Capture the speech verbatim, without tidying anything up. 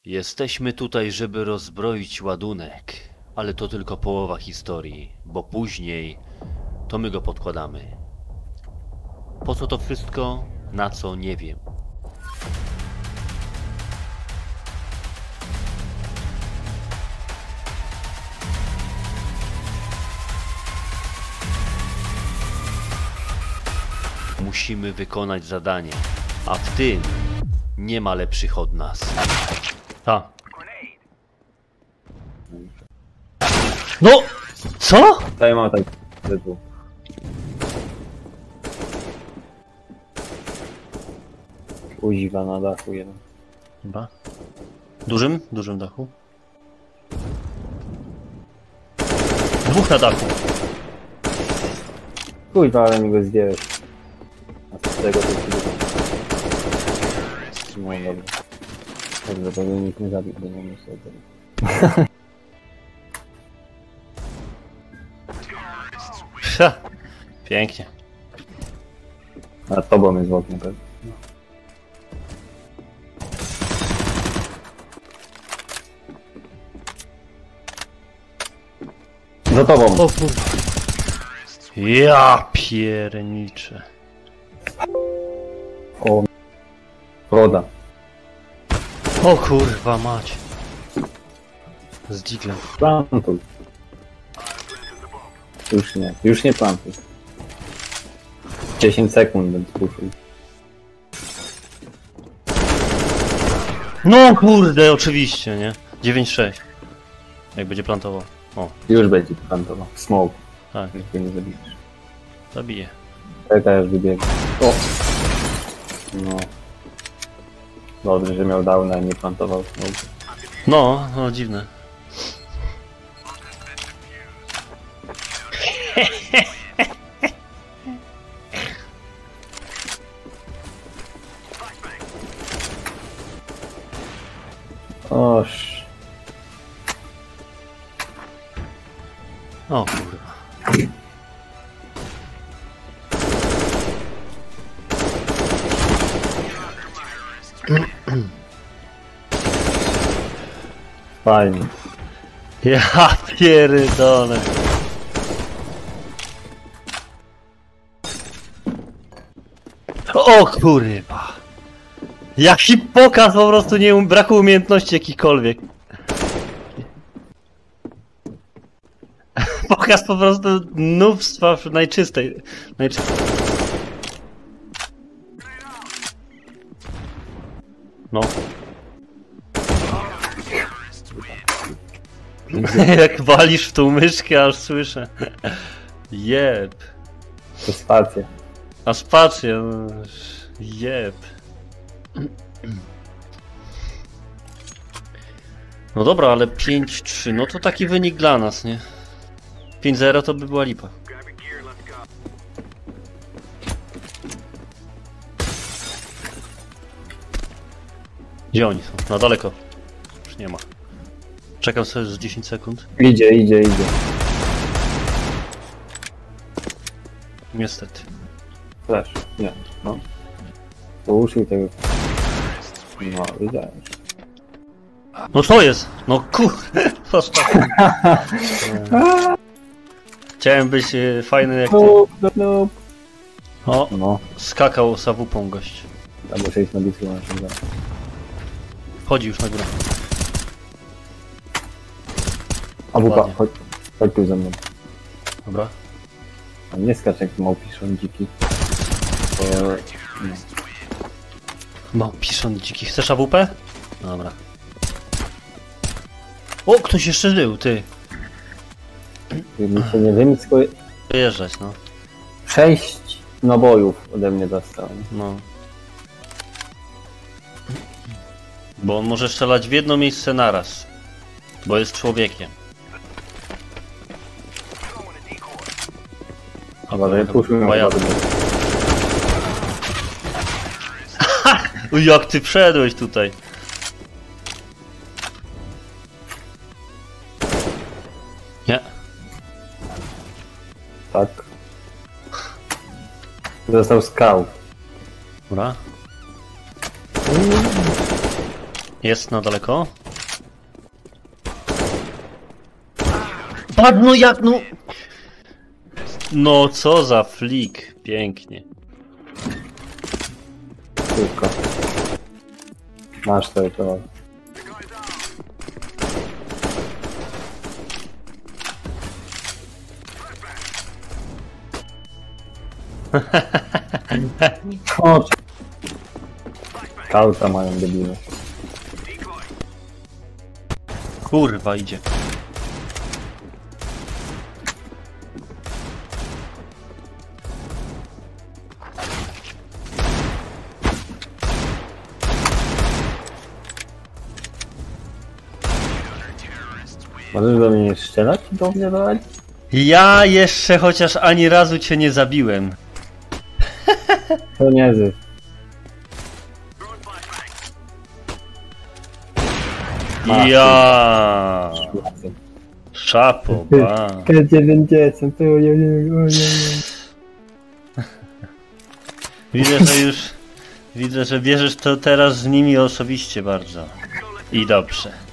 Jesteśmy tutaj, żeby rozbroić ładunek, ale to tylko połowa historii, bo później to my go podkładamy. Po co to wszystko? Na co? Nie wiem. Musimy wykonać zadanie, a w tym nie ma lepszych od nas. A. No! Co? Tutaj mam tak tytuł. Uziwa na dachu jeden. Chyba. Dużym? Dużym dachu. Dwóch na dachu. Kuźwa, ale mi go zdjęłeś. A z tego to się no dobra. Dobrze, to by nikt nie zabił, bo nie myślę o tym. Ha. Pięknie. A tobą jest w oknie pewnie. Za tobą! O kurwa. Ja pierniczę. O, woda. O kurwa mać. Z dziglem. Plantuj. Już nie, już nie plantuj. dziesięć sekund bym spuszył. No kurde, oczywiście, nie? dziewięć sześć. Jak będzie plantował. O, Już będzie plantował. Smoke. tak, Jak go nie zabijesz. zabije. Czekaj aż wybiegnie. O! No. Dobrze, że miał downa i nie plantował smoke. No, no dziwne. Oż. O kurwa. Fajnie. Ja pierdolę. O kurwa. Jaki pokaz, po prostu nie um braku umiejętności jakichkolwiek. Pokaz po prostu nubstwa najczystej. najczystej. No. Jak walisz w tą myszkę, aż słyszę. Jeb. To spacja. A spację. Jeb. No dobra, ale pięć trzy, no to taki wynik dla nas, nie? pięć zero to by była lipa. Gdzie oni są? Na daleko. Już nie ma. Czekam sobie z dziesięć sekund. Idzie, idzie, idzie. Niestety. Flash. Nie. No. Połóżmy tego. No, widziałem. No co jest? No kur... Chciałem być e, fajny jak ty. No, no, no. O, No. skakał sawupą gość. Ja muszę iść na bitwę na tym. Chodzi już na górę. A wupa, Ładnie. chodź, chodź tu ze mną. Dobra. A nie skacz jak małpiszon dziki. To... No. No, pisząc dziki. Chcesz A W P? Dobra. O, ktoś jeszcze żył, ty. Mi się nie wiem, tylko Wyjeżdżać, no. sześć nabojów ode mnie dostał. No. Bo on może strzelać w jedno miejsce naraz. Bo jest człowiekiem. Ale puszczę ją. Chyba Uj, jak ty wszedłeś tutaj. Nie. Tak. Został skał. Dobra. Jest na daleko? Patrz, no jak, no... No co za flik, pięknie. Szybko. Masz to, to. O, kauta mają debile. Kurwa, idzie. Możesz do mnie strzelać? Do mnie dać? Ja jeszcze chociaż ani razu cię nie zabiłem. To nie zysk. Ja. Szapo, ba. K dziewięćdziesiąt, ojej, ojej. Widzę, że już... Widzę, że bierzesz to teraz z nimi osobiście bardzo. I dobrze.